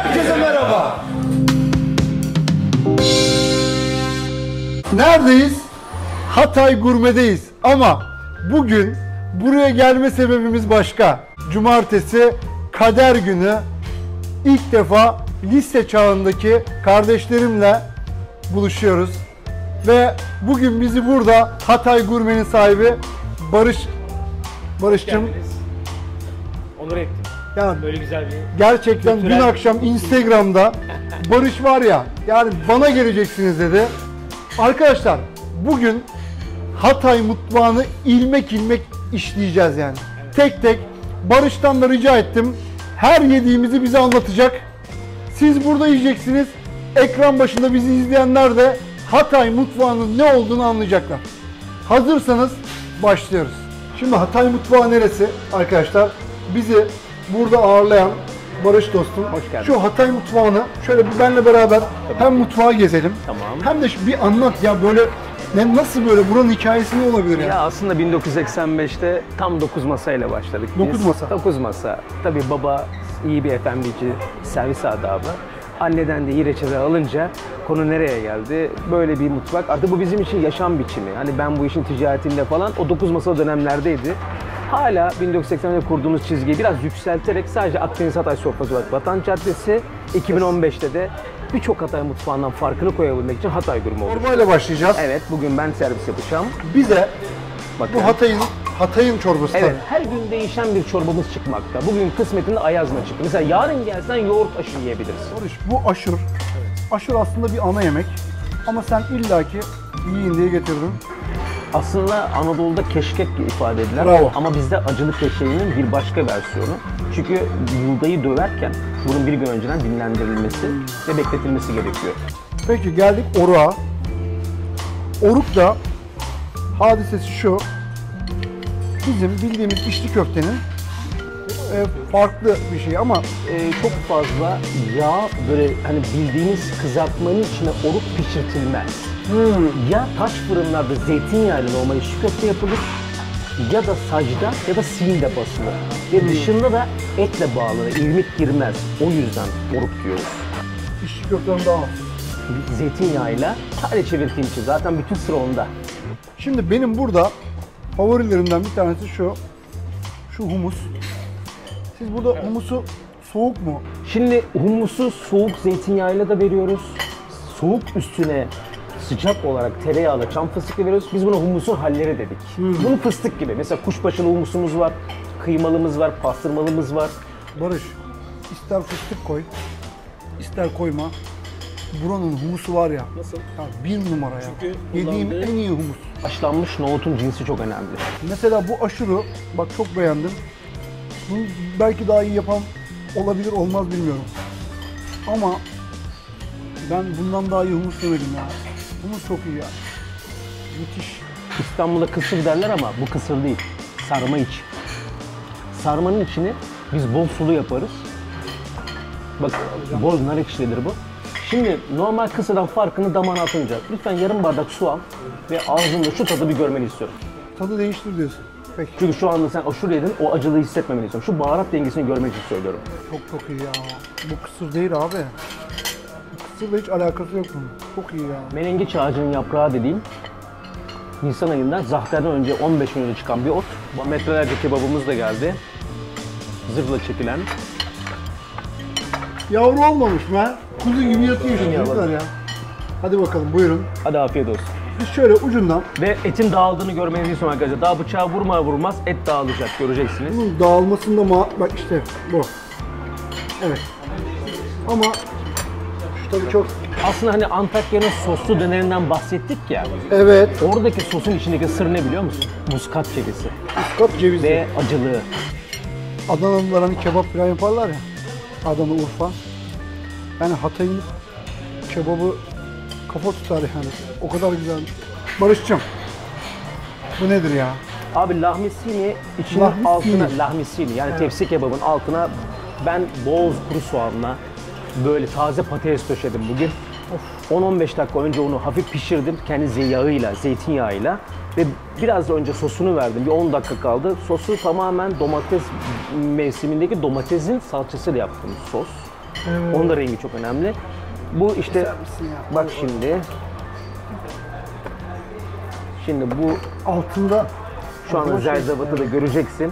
Herkese merhaba. Neredeyiz? Hatay Gurme'deyiz. Ama bugün buraya gelme sebebimiz başka. Cumartesi Kader Günü. İlk defa lise çağındaki kardeşlerimle buluşuyoruz. Ve bugün bizi burada Hatay Gurme'nin sahibi Barış'cığım. Onur ettim. Yani Böyle güzel bir... gerçekten dün akşam Instagram'da Barış var ya, yani bana geleceksiniz dedi. Arkadaşlar bugün Hatay mutfağını ilmek ilmek işleyeceğiz yani. Evet. Tek tek Barış'tan da rica ettim. Her yediğimizi bize anlatacak. Siz burada yiyeceksiniz. Ekran başında bizi izleyenler de Hatay mutfağının ne olduğunu anlayacaklar. Hazırsanız başlıyoruz. Şimdi Hatay mutfağı neresi arkadaşlar? Bizi burada ağırlayan Barış dostum. Hoş geldin. Şu Hatay mutfağını şöyle bir benle beraber hem mutfağı gezelim. Tamam. Hem de bir anlat ya, böyle nasıl, böyle buranın hikayesi ne olabilir Ya aslında 1985'te tam 9 masayla başladık. 9 masa. 9 masa. Tabii baba iyi bir efendici, servis adabı. Anneden de iyi reçete alınca konu nereye geldi? Böyle bir mutfak. Artık bu bizim için yaşam biçimi. Hani ben bu işin ticaretinde falan o 9 masa dönemlerdeydi. Hala 1980'de kurduğumuz çizgiyi biraz yükselterek sadece Akdeniz Hatay sofrası olarak Vatan Caddesi, 2015'te de birçok Hatay mutfağından farkını koyabilmek için Hatay Gurme oldu. Çorbayla başlayacağız. Evet, bugün ben servis yapacağım. Bize Bakın. bu Hatay'ın çorbası. Evet, her gün değişen bir çorbamız çıkmakta. Bugün kısmetinde ayazma çıktı. Mesela yarın gelsen yoğurt aşı yiyebilirsin. Barış, bu aşur. Aşur aslında bir ana yemek. Ama sen illaki yiyin diye getirdin. Aslında Anadolu'da keşkek ifade edilen Bravo. ama bizde acılı keşkeğinin bir başka versiyonu. Çünkü buğdayı döverken bunun bir gün önceden dinlendirilmesi ve bekletilmesi gerekiyor. Peki geldik oruğa. Oruk da hadisesi şu. Bizim bildiğimiz içli köftenin farklı bir şey ama Çok fazla yağ, böyle hani bildiğimiz kızartmanın içine oruk pişirtilmez. Ya taş fırınlarda zeytinyağıyla normal içli köfte yapılır ya da sacda ya da simde basılır. Ve dışında da etle bağlanır, irmik girmez. O yüzden oruk diyoruz. içli köftenin daha az. Zeytinyağıyla sadece çevirtiğim için zaten bütün sıra onda. Şimdi benim burada favorilerimden bir tanesi şu humus. Siz burada humusu soğuk mu? Şimdi humusu soğuk zeytinyağıyla da veriyoruz. Soğuk üstüne sıcak olarak tereyağıyla çam fıstıklı veriyoruz. Biz buna humusun halleri dedik. Bunu fıstık gibi. Mesela kuşbaşılı humusumuz var, kıymalımız var, pastırmalımız var. Barış, ister fıstık koy, ister koyma. Buranın humusu var ya. Nasıl? Ya bir numara ya. Çünkü Yediğim kullandığı- en iyi humus. Haşlanmış nohutun cinsi çok önemli. Mesela bu aşuru, bak çok beğendim. Bunu belki daha iyi yapan olabilir, olmaz bilmiyorum. Ama ben bundan daha iyi humus yemedim ya. Humus çok iyi ya. Müthiş. İstanbul'da kısır derler ama bu kısır değil. Sarma iç. Sarmanın içini biz bol sulu yaparız. Bak bol nar ekşilidir bu. Şimdi normal kısırdan farkını damağına atınca lütfen yarım bardak su al ve ağzında şu tadı bir görmeni istiyorum. Tadı değiştir diyorsun. Peki. Çünkü şu anda sen aşure yedin, o acılığı hissetmemeni istiyorum. Şu baharat dengesini görmek için söylüyorum. Çok iyi ya. Bu kısır değil abi. Bu kısırla hiç alakası yok bunun. Çok iyi ya. Menengiç ağacının yaprağı dediğim Nisan ayında zahterden önce 15 gün önce çıkan bir ot. Metrelerce kebabımız da geldi. Zırhla çekilen. Yavru olmamış mı? Kuzu gibi yatıyor şu çocuklar ya. Hadi bakalım, buyurun. Hadi afiyet olsun. Biz şöyle ucundan, Ve etin dağıldığını görmenizi istiyorum arkadaşlar. Daha bıçağı vurmaz et dağılacak, göreceksiniz. bunun dağılmasında bak işte bu. Evet. Ama şu tabii çok... Aslında hani Antakya'nın soslu dönerinden bahsettik ya. Evet. Oradaki sosun içindeki sır ne biliyor musun? Muskat cevizi Muskat cevizi. ve acılığı. Adanalılar hani kebap falan yaparlar ya. Adana, Urfa. Yani Hatay'ın kebabı kafa tutar yani. O kadar güzel. Barış'cığım, bu nedir ya? Abi lahmacuni içinin Lahmacuni. altına, lahmacuni yani tepsi kebabın altına ben bol kuru soğanla böyle taze patates döşedim bugün. 10-15 dakika önce onu hafif pişirdim kendi yağıyla, zeytinyağıyla ve biraz önce sosunu verdim. Bir 10 dakika kaldı. Sosu tamamen domates mevsimindeki domatesin salçasıyla yaptığım sos. Evet. Onun da rengi çok önemli. Bu işte misin ya? bak şimdi. Şimdi bu Altında şu anda Ama şey- zerzevatı da göreceksin.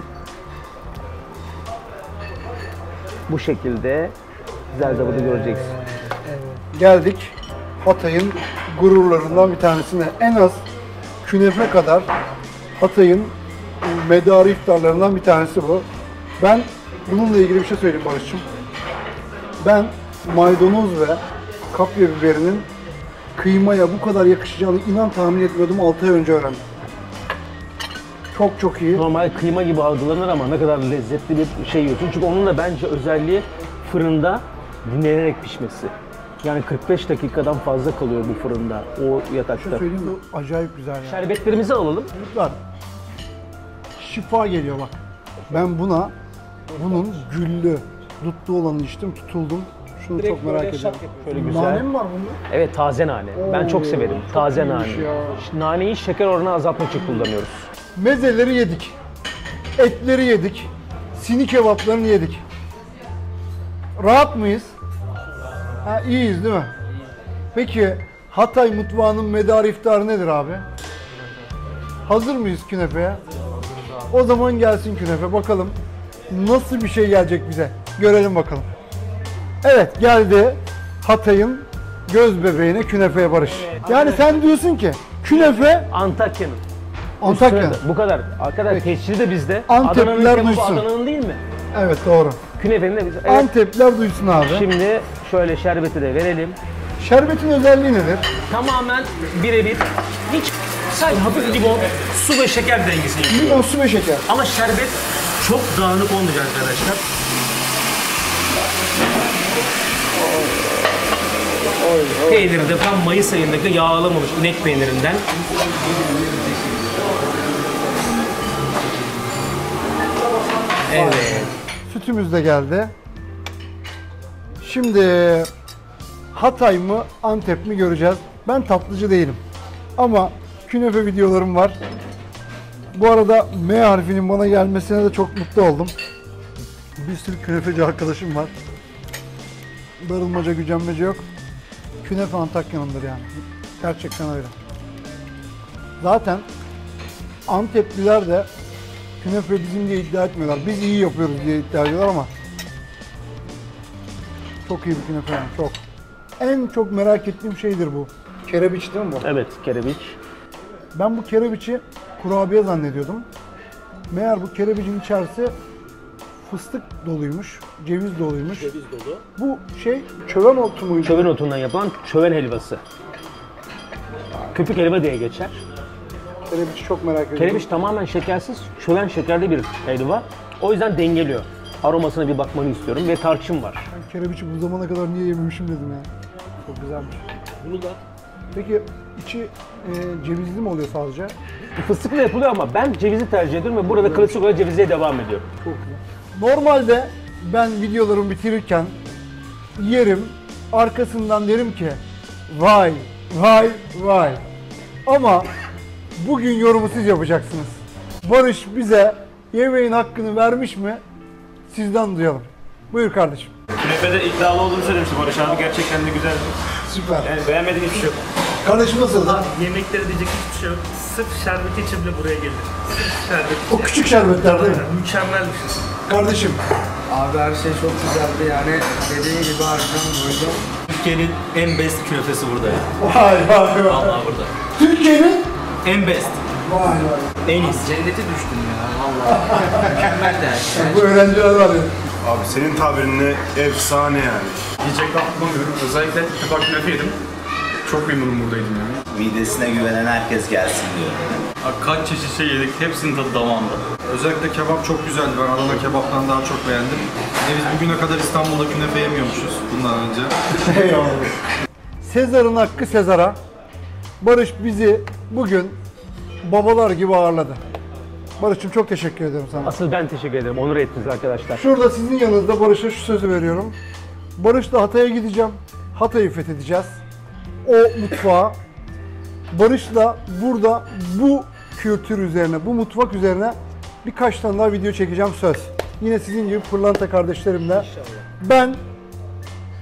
Bu şekilde zerzevatı göreceksin. geldik Hatay'ın gururlarından bir tanesine. En az künefe kadar Hatay'ın medarı iftarlarından bir tanesi bu. Ben bununla ilgili bir şey söyleyeyim Barış'cığım. Ben maydanoz ve kapya biberinin kıymaya bu kadar yakışacağını inan tahmin etmiyordum, 6 ay önce öğrendim. Çok çok iyi. Normal kıyma gibi algılanır ama ne kadar lezzetli bir şey yiyorsun. Çünkü onun da bence özelliği fırında dinlenerek pişmesi. Yani 45 dakikadan fazla kalıyor bu fırında, o yatakta. Söyleyeyim mi? Acayip güzel yani. Şerbetlerimizi alalım. Çocuklar, şifa geliyor bak. Ben bunun güllü, dutlu olanı içtim, tutuldum. Şunu çok merak ediyorum. Şöyle güzel. Nane mi var bunda? Evet, taze nane. Ben çok severim. çok Taze nane. iyiymiş ya. Naneyi şeker oranı azaltmak için kullanıyoruz. Mezeleri yedik. Etleri yedik. Sini kebaplarını yedik. Rahat mıyız? Ha, iyiyiz değil mi? Peki Hatay mutfağının medarı iftarı nedir abi? Hazır mıyız künefeye? O zaman gelsin künefe. Bakalım nasıl bir şey gelecek bize. Görelim bakalım. Evet, geldi Hatay'ın göz bebeğine, künefeye Barış. Yani sen diyorsun ki künefe Antakya'nın. Antakya. Bu kadar. Arkadaşlar tescili de bizde. Antepliler Adana'nın kebabı duysun. Adana'nın değil mi? Evet, doğru. Künefenin de bizde. Evet. Antepliler duysun abi. Şimdi şöyle şerbeti de verelim. Şerbetin özelliği nedir? Tamamen birebir. Hiç sadece hafif limon, su ve şeker dengesi. Limon, su ve şeker. Ama şerbet çok dağınık olmayacak arkadaşlar. Peyniri de tam Mayıs ayındaki yağlamamış inek peynirinden. Evet. Sütümüz de geldi. Şimdi Hatay mı, Antep mi göreceğiz. Ben tatlıcı değilim. Ama künefe videolarım var. Bu arada M harfinin bana gelmesine de çok mutlu oldum. Bir sürü künefeci arkadaşım var. Darılmaca, gücenmece yok. Künefe Antakya'nındır yani. Gerçekten öyle. Zaten Antepliler de künefe bizim diye iddia etmiyorlar. Biz iyi yapıyoruz diye iddia ediyorlar ama çok iyi bir künefe yani, çok. En çok merak ettiğim şeydir bu. Kerebiç değil mi bu? Evet, kerebiç. Ben bu kerebiçi kurabiye zannediyordum. Meğer bu kerebicin içerisi fıstık doluymuş, ceviz doluymuş. Ceviz dolu. Bu şey çöven otu muydu? Çöven otundan yapılan çöven helvası. Köpük helva diye geçer. Kerebiçi çok merak ediyorum. Kerebiç tamamen şekersiz, çöven şekerli bir helva. O yüzden dengeliyor. Aromasına bir bakmanı istiyorum ve tarçın var. Ben kerebiçi bu zamana kadar niye yememişim dedim ya. Çok güzelmiş. Bunu da Peki içi cevizli mi oluyor sadece? fıstıkla yapılıyor ama ben cevizi tercih ediyorum ve burada klasik olarak cevizle devam ediyor. Çok güzel. Normalde ben videolarımı bitirirken yerim, arkasından derim ki vay, vay, vay. Ama bugün yorumu siz yapacaksınız. Barış bize yemeğin hakkını vermiş mi? Sizden duyalım. Buyur kardeşim. Künefede iddialı olduğunu söylemişti Barış abi. Gerçekten de güzel. Süper. Yani beğenmediğim hiçbir şey yok. Kardeşim nasıldı? Yemekleri diyecek hiçbir şey yok. Sırf şerbeti için bile buraya gelir. Sırf şerbeti O için. küçük şerbetler değil mi? Mükemmel bir şey. Kardeşim. Abi her şey çok güzeldi yani dediğin gibi harbiden doydum. Türkiye'nin en best künefesi burada ya. Vay vay vay. Vallahi burada. Türkiye'nin En best. vay vay. En iyisi. Cennete düştüm ya vallahi. Mükemmel de her şey. Bu öğrenciler var ya. Abi senin tabirinle efsane yani. Yiyecek laf bulamıyorum. Özellikle tabak künefe yedim. Çok memnunum buradaydım yani. Midesine güvenen herkes gelsin diyor. Kaç çeşit şey yedik, hepsinin tadı damağımda. Özellikle kebap çok güzeldi. Ben Adana kebaptan daha çok beğendim. Biz bugüne kadar İstanbul'da künefe yemiyormuşuz bundan önce. Eyvallah. Sezar'ın hakkı Sezar'a. Barış bizi bugün babalar gibi ağırladı. Barış'cığım çok teşekkür ederim sana. Asıl ben teşekkür ederim. Onur ettiniz arkadaşlar. Şurada sizin yanınızda Barış'a şu sözü veriyorum. Barış'la Hatay'a gideceğim. Hatay'ı fethedeceğiz. O mutfağa. Barış'la burada bu kültür üzerine, bu mutfak üzerine birkaç tane daha video çekeceğim söz. Yine sizin gibi pırlanta kardeşlerimle. Ben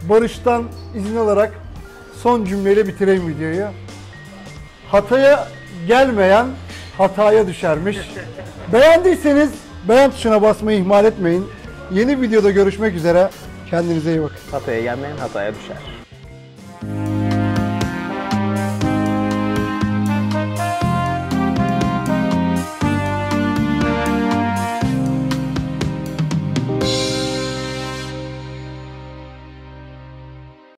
Barış'tan izin alarak son cümleyle bitireyim videoyu. Hataya gelmeyen hataya düşermiş. Beğendiyseniz beğen tuşuna basmayı ihmal etmeyin. Yeni videoda görüşmek üzere. Kendinize iyi bakın. Hataya gelmeyen hataya düşer.